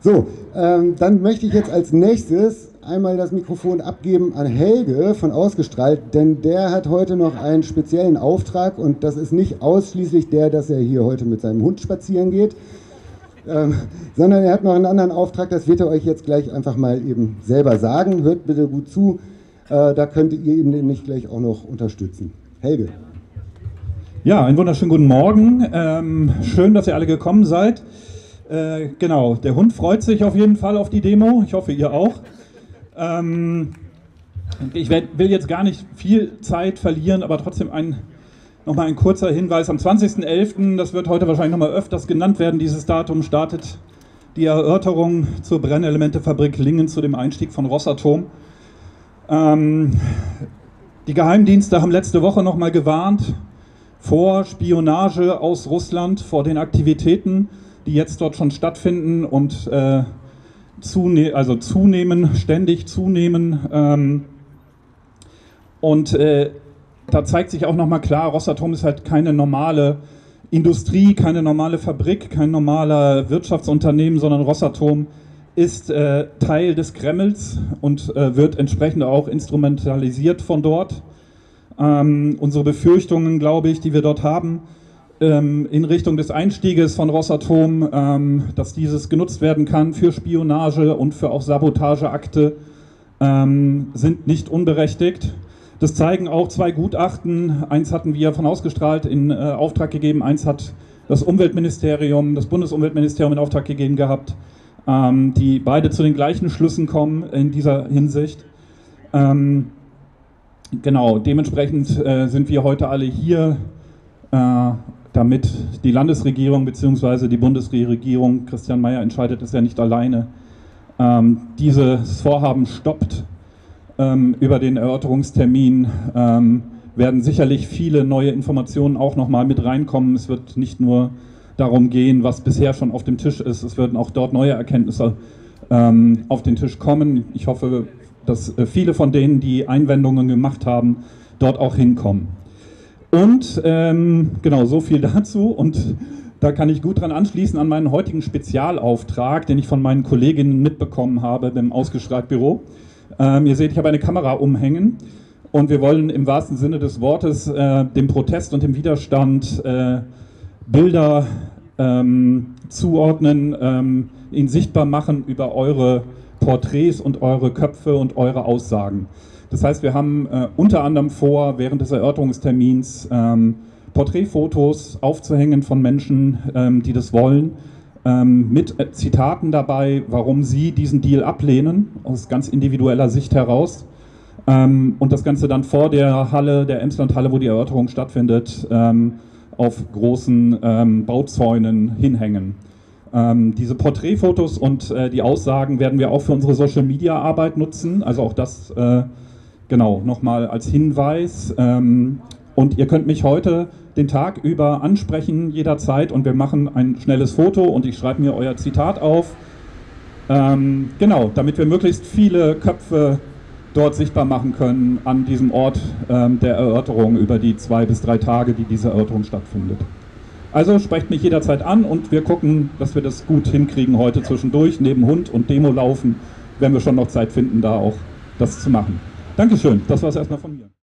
So, dann möchte ich jetzt als nächstes einmal das Mikrofon abgeben an Helge von Ausgestrahlt, denn der hat heute noch einen speziellen Auftrag und das ist nicht ausschließlich der, dass er hier heute mit seinem Hund spazieren geht, sondern er hat noch einen anderen Auftrag, das wird er euch jetzt gleich einfach mal eben selber sagen. Hört bitte gut zu, da könntet ihr ihn nämlich gleich auch noch unterstützen. Helge. Ja, einen wunderschönen guten Morgen. Schön, dass ihr alle gekommen seid. Genau, der Hund freut sich auf jeden Fall auf die Demo. Ich hoffe, ihr auch. Ich will jetzt gar nicht viel Zeit verlieren, aber trotzdem nochmal ein kurzer Hinweis. Am 20.11., das wird heute wahrscheinlich nochmal öfters genannt werden, dieses Datum, startet die Erörterung zur Brennelementefabrik Lingen zu dem Einstieg von Rosatom. Die Geheimdienste haben letzte Woche nochmal gewarnt vor Spionage aus Russland, vor den Aktivitäten, die jetzt dort schon stattfinden und ständig zunehmen. Da zeigt sich auch nochmal klar, Rosatom ist halt keine normale Industrie, keine normale Fabrik, kein normaler Wirtschaftsunternehmen, sondern Rosatom ist Teil des Kremls und wird entsprechend auch instrumentalisiert von dort. Unsere Befürchtungen, glaube ich, die wir dort haben, in Richtung des Einstieges von Rosatom, dass dieses genutzt werden kann für Spionage und für auch Sabotageakte, sind nicht unberechtigt. Das zeigen auch zwei Gutachten. Eins hatten wir von Ausgestrahlt in Auftrag gegeben, eins hat das Umweltministerium, das Bundesumweltministerium in Auftrag gegeben gehabt, die beide zu den gleichen Schlüssen kommen in dieser Hinsicht. Genau, dementsprechend sind wir heute alle hier, damit die Landesregierung bzw. die Bundesregierung, Christian Mayer entscheidet es ja nicht alleine, dieses Vorhaben stoppt. Über den Erörterungstermin werden sicherlich viele neue Informationen auch nochmal mit reinkommen. Es wird nicht nur darum gehen, was bisher schon auf dem Tisch ist, es werden auch dort neue Erkenntnisse auf den Tisch kommen. Ich hoffe, dass viele von denen, die Einwendungen gemacht haben, dort auch hinkommen. Und genau, so viel dazu. Und da kann ich gut dran anschließen an meinen heutigen Spezialauftrag, den ich von meinen Kolleginnen mitbekommen habe beim Ausgestrahlt-Büro. Ihr seht, ich habe eine Kamera umhängen und wir wollen im wahrsten Sinne des Wortes dem Protest und dem Widerstand Bilder zuordnen, ihn sichtbar machen über eure Porträts und eure Köpfe und eure Aussagen. Das heißt, wir haben unter anderem vor, während des Erörterungstermins Porträtfotos aufzuhängen von Menschen, die das wollen, mit Zitaten dabei, warum sie diesen Deal ablehnen, aus ganz individueller Sicht heraus. Und das Ganze dann vor der Halle, der Emsland-Halle, wo die Erörterung stattfindet, auf großen Bauzäunen hinhängen. Diese Porträtfotos und die Aussagen werden wir auch für unsere Social-Media-Arbeit nutzen, also auch das genau nochmal als Hinweis. Und ihr könnt mich heute den Tag über ansprechen, jederzeit, und wir machen ein schnelles Foto und ich schreibe mir euer Zitat auf. Genau, damit wir möglichst viele Köpfe dort sichtbar machen können an diesem Ort der Erörterung über die 2 bis 3 Tage, die diese Erörterung stattfindet. Also sprecht mich jederzeit an und wir gucken, dass wir das gut hinkriegen heute zwischendurch, neben Hund und Demo laufen, wenn wir schon noch Zeit finden, da auch das zu machen. Dankeschön, das war es erstmal von mir.